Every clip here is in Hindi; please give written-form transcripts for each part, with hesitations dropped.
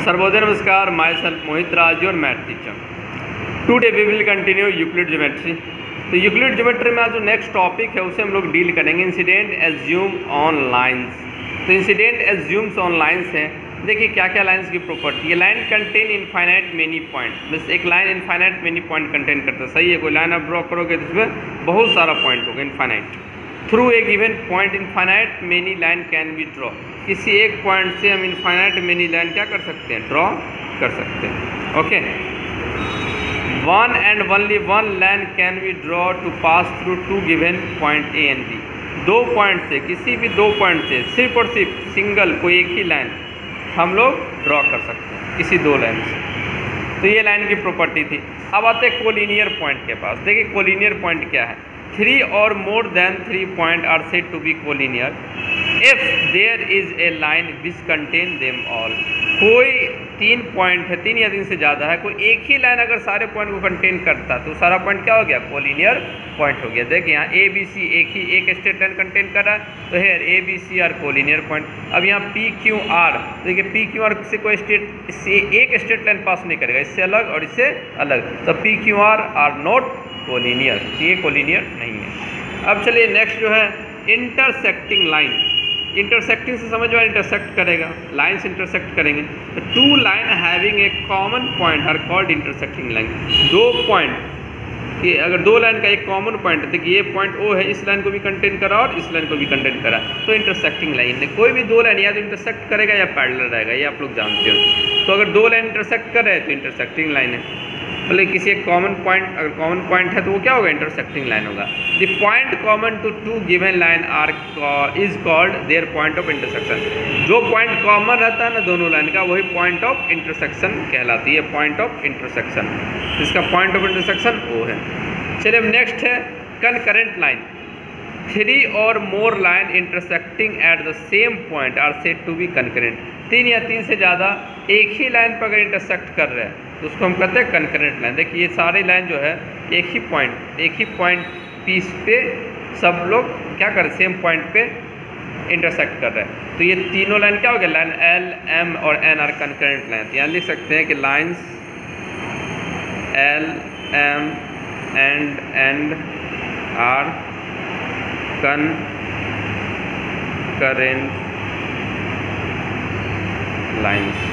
सर्वोदय नमस्कार, myself Mohit Raj your math teacher. Today we will continue Euclid geometry. तो यूक्लिड ज्योमेट्री में आज जो नेक्स्ट टॉपिक है उसे हम लोग डील करेंगे इंसिडेंट एज्यूम ऑन लाइंस। तो इंसिडेंट एज्यूम्स ऑन लाइंस है। देखिए क्या क्या लाइंस की प्रॉपर्टी है। Line contain infinite many point, बस एक line infinite many point contain करता है। सही है, कोई लाइन आप ड्रॉ करोगे तो इसमें बहुत सारा पॉइंट होगा infinite. Through a given point infinite many line can be draw. किसी एक पॉइंट से हम इनफाइनाइट मेनी लाइन क्या कर सकते हैं, ड्रॉ कर सकते हैं। Okay, one and only one line can be draw to pass through two given point A and B. दो पॉइंट से, किसी भी दो पॉइंट से सिर्फ और सिर्फ सिंगल कोई एक ही लाइन हम लोग ड्रॉ कर सकते हैं, किसी दो लाइन से। तो ये लाइन की प्रॉपर्टी थी। अब आते हैं कोलिनियर पॉइंट के पास। देखिए कोलिनियर पॉइंट क्या है। 3 or more than 3 points are said to be collinear if there is a line which contain them all। कोई 3 पॉइंट है, 3 या 3 से ज़्यादा है, कोई एक ही लाइन अगर सारे पॉइंट को कंटेन करता तो सारा पॉइंट क्या हो गया, कोलिनियर पॉइंट हो गया। देखिए यहाँ ए बी सी एक स्ट्रेट लाइन कंटेन कर रहा है, तो here A B C are collinear point. अब यहाँ पी क्यू आर, देखिए पी क्यू आर से कोई एक स्ट्रेट लाइन पास नहीं करेगा, इससे अलग और इससे अलग, तो P Q R not collinear, ये कोलिनियर नहीं है। अब चलिए नेक्स्ट जो है इंटरसेक्टिंग लाइन। इंटरसेक्टिंग से समझ में इंटरसेक्ट करेगा, लाइन्स इंटरसेक्ट करेंगे। तो two line having a common point are called intersecting line. दो पॉइंट, ये अगर दो लाइन का एक कॉमन पॉइंट है, देखिए ये पॉइंट ओ है, इस लाइन को भी कंटेन करा और इस लाइन को भी कंटेन करा, तो इंटरसेक्टिंग लाइन है। कोई भी दो लाइन या तो इंटरसेक्ट करेगा या पैरेलल रहेगा, ये आप लोग जानते हो। तो अगर दो लाइन इंटरसेक्ट कर रहे हैं तो इंटरसेक्टिंग लाइन है। मतलब किसी एक कॉमन पॉइंट, अगर कॉमन पॉइंट है तो वो क्या होगा, इंटरसेक्टिंग लाइन होगा। The point common to two given line are is called their point of intersection. जो पॉइंट कॉमन रहता है ना दोनों लाइन का, वही पॉइंट ऑफ इंटरसेक्शन कहलाती है, पॉइंट ऑफ इंटरसेक्शन। इसका पॉइंट ऑफ इंटरसेक्शन वो है। चलिए अब नेक्स्ट है कनकरेंट लाइन। 3 और more line intersecting at the same point are said to be concurrent. 3 या 3 से ज़्यादा एक ही लाइन पर अगर इंटरसेक्ट कर रहे हैं तो उसको हम कहते हैं कनकरेंट लाइन। देखिए ये सारी लाइन जो है एक ही पॉइंट पीस पे सब लोग क्या कर रहे हैं, सेम पॉइंट पे इंटरसेक्ट कर रहे हैं। तो ये तीनों लाइन क्या हो गया, लाइन एल एम और एन आर कनकरेंट लाइन। यहाँ लिख सकते हैं कि lines L M and and are concurrent lines.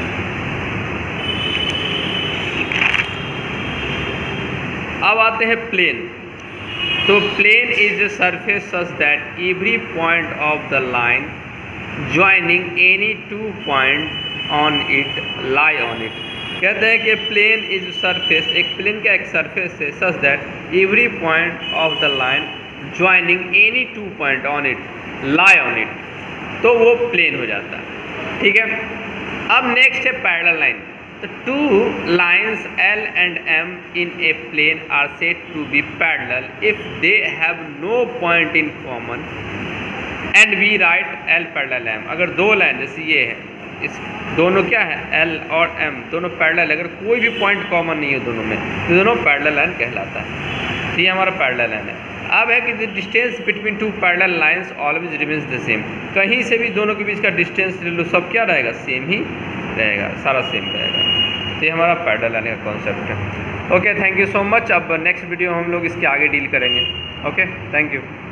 अब आते हैं प्लेन। तो plane is a surface such that every point of the line joining any 2 point on it lie on it. कहते हैं कि प्लेन इज सरफेस, एक प्लेन का एक सरफेस है such that every point of the line joining any 2 point on it lie on it, तो वो प्लेन हो जाता है। ठीक है, अब नेक्स्ट है पैरेलल लाइन। तो 2 lines L and M in a plane are said to be parallel if they have no point in common and we write L parallel M। अगर दो लाइन जैसे ये है, इस दोनों क्या है, L और M दोनों पैरेलल, अगर कोई भी पॉइंट कॉमन नहीं है दोनों में, तो दोनों पैरेलल लाइन कहलाता है। तो ये हमारा पैरेलल लाइन है। अब है कि the distance between 2 parallel lines always remains the same. कहीं से भी दोनों के बीच का डिस्टेंस ले लो, सब क्या रहेगा, सेम ही रहेगा, सारा सेम रहेगा। तो ये हमारा पैरेलल लाइन का कॉन्सेप्ट है। Okay, thank you so much. अब नेक्स्ट वीडियो हम लोग इसके आगे डील करेंगे। Okay, thank you.